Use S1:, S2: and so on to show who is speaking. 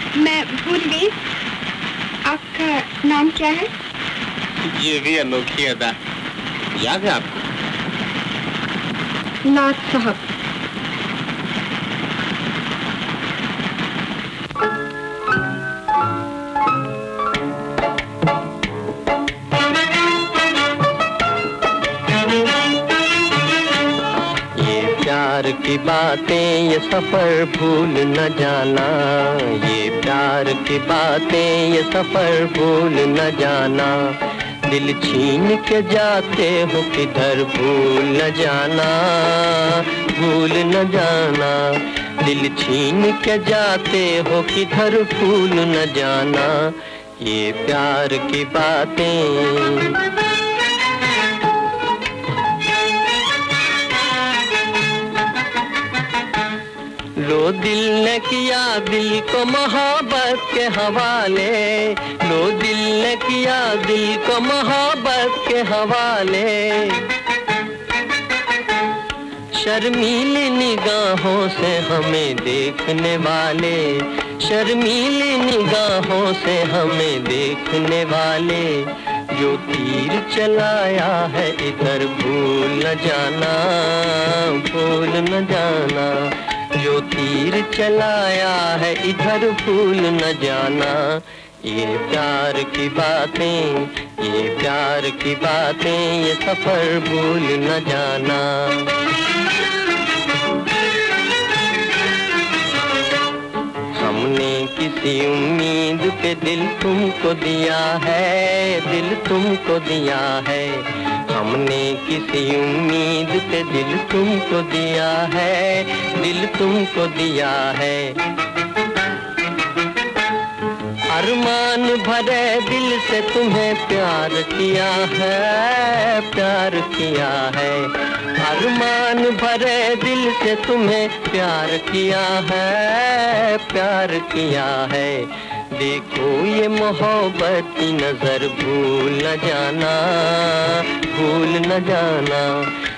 S1: मैं भूल गई, आपका नाम क्या है?
S2: ये भी अनोखी अदा, याद है आपको?
S1: नाथ साहब।
S3: प्यार की बातें, ये सफर भूल न जाना। ये प्यार की बातें, ये सफर भूल न जाना। दिल छीन के जाते हो किधर भूल न जाना, भूल न जाना। दिल छीन के जाते हो किधर भूल न जाना। ये प्यार की बातें। लो दिल ने किया दिल को मोहब्बत के हवाले, लो दिल ने किया दिल को मोहब्बत के हवाले। शर्मीली निगाहों से हमें देखने वाले, शर्मीली निगाहों से हमें देखने वाले। जो तीर चलाया है इधर भूल न जाना, भूल न जाना। जो तीर चलाया है इधर भूल न जाना। ये प्यार की बातें, ये प्यार की बातें, ये सफर भूल न जाना। हमने किसी उम्मीद पे दिल तुमको दिया है, दिल तुमको दिया है। हमने किसी उम्मीद पे दिल तुमको दिया है, दिल तुमको दिया है। अरमान भरे दिल से तुम्हें प्यार किया है, प्यार किया है। अरमान भरे दिल से तुम्हें प्यार किया है, प्यार किया है। देखो ये मोहब्बत की नजर भूल न जाना, भूल न जाना।